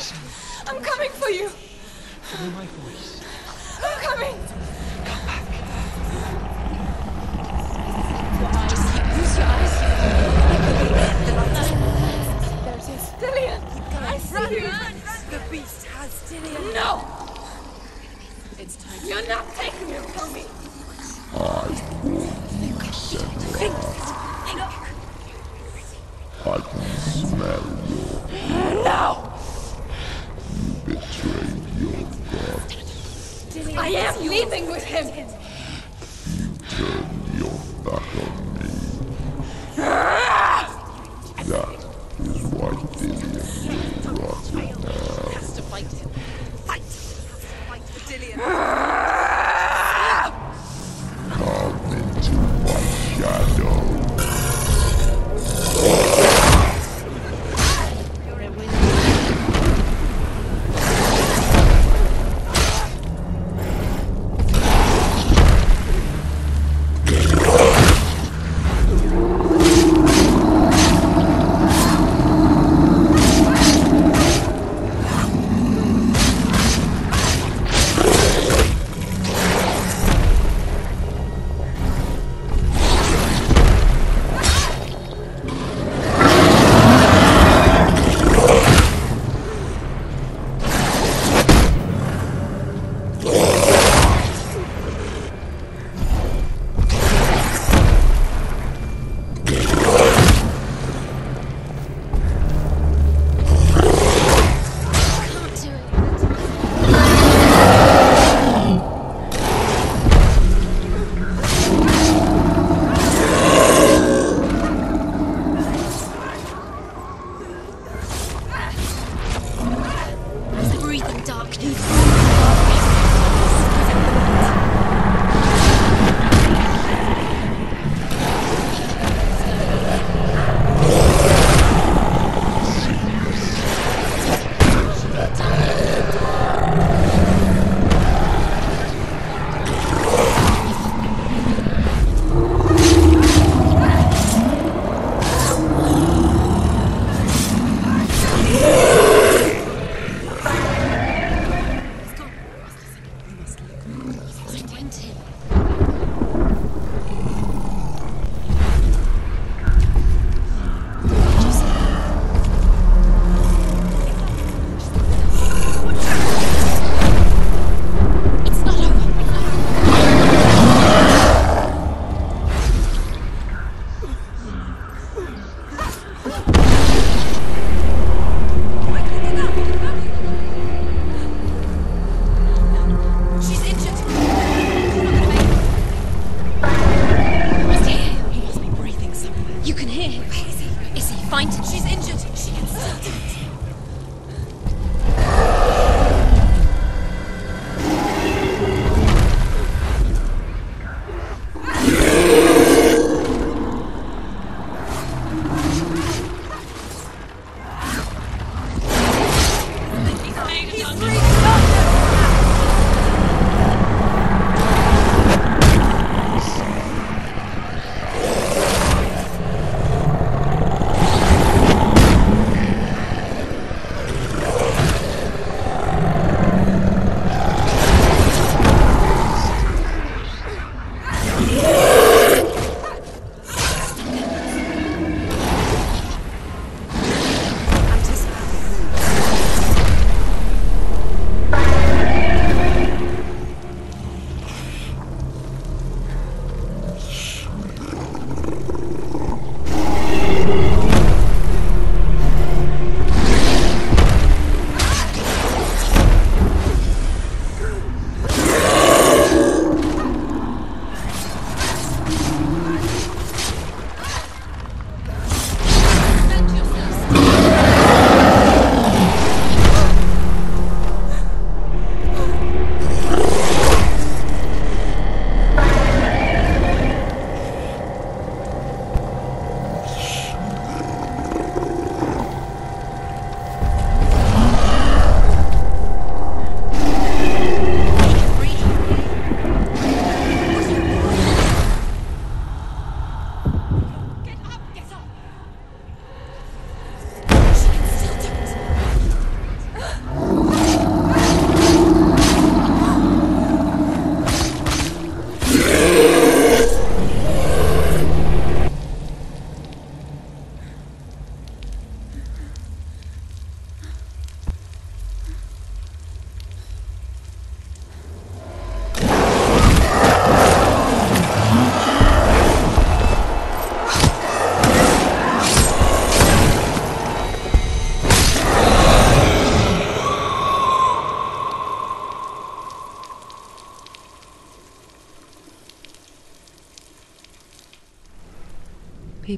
I'm coming for you. Follow my voice. I'm coming. Come back. Use your eyes. There it is. Dillian. I see you. The beast has Dillian. No. It's time. You're not taking him from me. Think. I can smell your No. betrayed your god. Dillian I am leaving with him. Turn your back on me. That is why Dillian will rot now. has to fight him. Fight. Fight for Dillian. Come into my shadow. You're a winner. Breathing darkness. Find him. It's not over. She's injured. He's here. He must be breathing somewhere. You can hear him. Where is he? Is he? Find him. She's injured. She can still do it.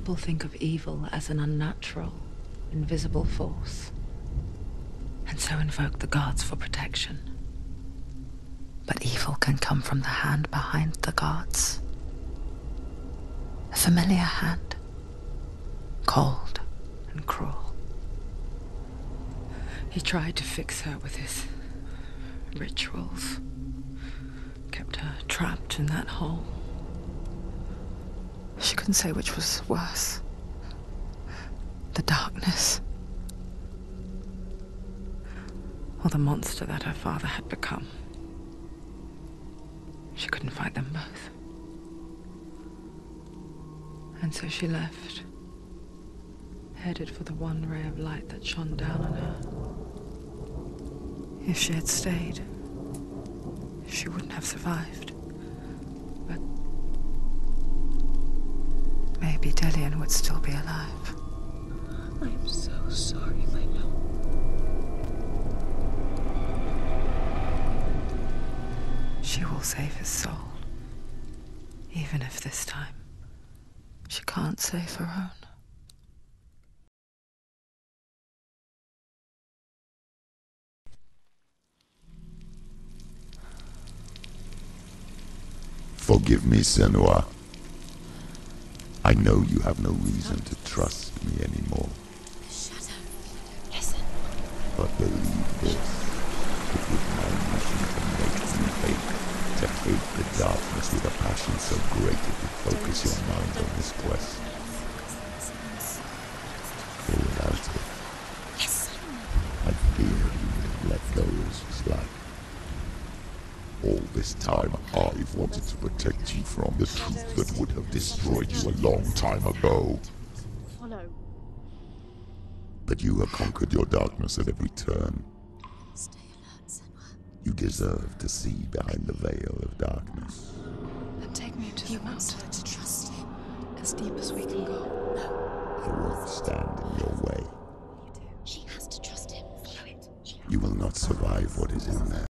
People think of evil as an unnatural, invisible force, and so invoke the gods for protection. But evil can come from the hand behind the gods. A familiar hand, cold and cruel. He tried to fix her with his rituals, kept her trapped in that hole. She couldn't say which was worse. The darkness, or the monster that her father had become. She couldn't fight them both. And so she left, headed for the one ray of light that shone down on her. If she had stayed, she wouldn't have survived. But maybe Dillion would still be alive. I'm so sorry, my love. She will save his soul, even if this time she can't save her own. Forgive me, Senua. I know you have no reason to trust me anymore. Shadow. Listen. But believe this, it was my mission to make you hate, to hate the darkness with a passion so great it would focus your mind on this quest. For without it, Listen. I fear you would let go as slack. All this time, I've wanted to protect you from the truth that would have destroyed you a long time ago. Follow. But you have conquered your darkness at every turn. Stay alert, Senua. You deserve to see behind the veil of darkness. Then take me to He the wants mountain. her to trust him. As deep as we can go. I won't stand in your way. She has to trust him. Follow it. You will not survive what is in there.